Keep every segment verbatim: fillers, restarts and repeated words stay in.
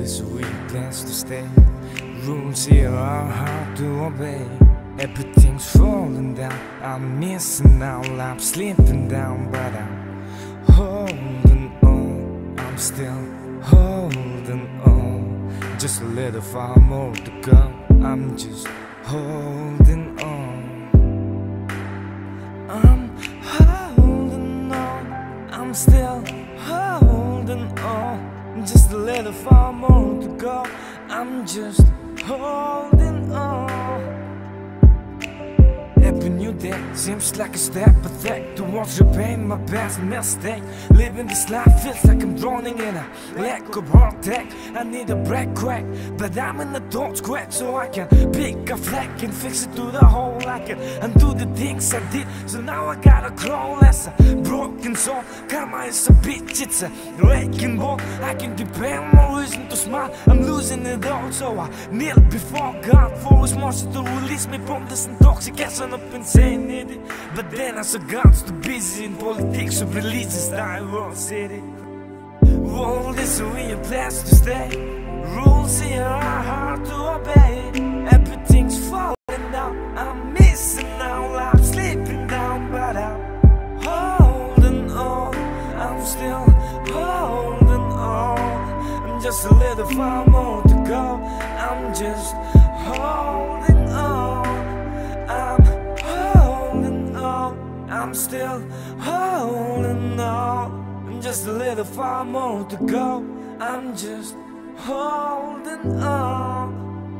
is a real place to stay. Rules here are hard to obey. Everything's falling down, I'm missing out, I'm slipping down, but I'm holding on, I'm still holding on. Just a little far more to go, I'm just holding on. I'm holding on, I'm still holding on. Just a little far more to go, I'm just holding on. Every new day seems like a step back towards your pain, my past mistake. Living this life feels like I'm drowning in a lack of heart attack. I need a break crack, but I'm in a dark scratch, so I can pick a flag and fix it to the hole. I can undo the things I did, so now I gotta crawl as a broken soul. Karma is a bitch, it's a wrecking ball. I can depend on reason to smile, I'm losing it all, so I kneel before God for His mercy to release me from this intoxication of insanity. But then I saw God's too busy in politics of religious diverse city. World is a real place to stay. Rules here are hard to obey. Everything's falling down, I'm missing out, I'm sleeping down, but I'm holding on, I'm still holding on. I'm just a little far more to go, I'm just holding on. I'm holding on, I'm still holding on. I'm just a little far more to go, I'm just holding on.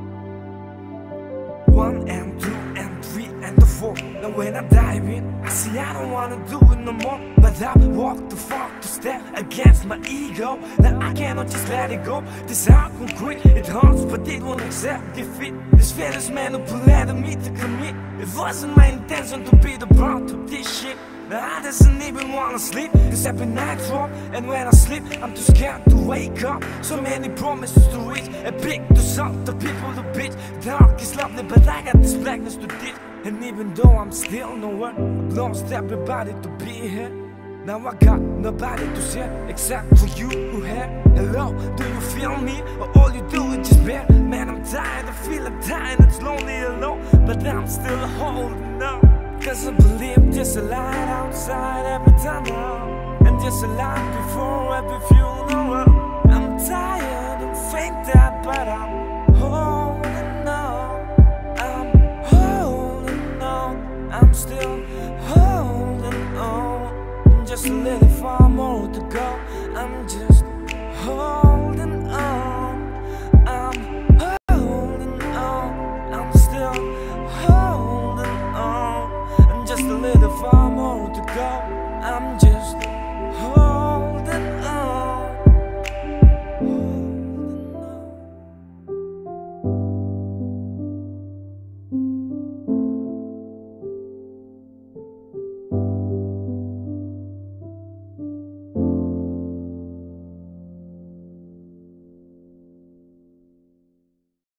One and two and three and the four. Now when I dive in, I see I don't wanna do it no more. But I walk too far to step against my ego. Now I cannot just let it go. This heart won't quit, it hurts but it won't accept defeat. This fearless manipulated me to commit. It wasn't my intention to be the brunt of this shit. Now I doesn't even wanna sleep, cause every night's wrong. And when I sleep, I'm too scared to wake up. So many promises to reach, a big to solve the people to beat. Dark is lovely, but I got this blackness to ditch. And even though I'm still nowhere, I've lost everybody to be here. Now I got nobody to share, except for you who have. Hello, do you feel me? Or all you do is just bear? Man, I'm tired, I feel I'm tired, it's lonely alone. But I'm still holding on. Cause I believe there's a light outside every time now, and there's a light before every funeral. I'm tired and faint out, but I'm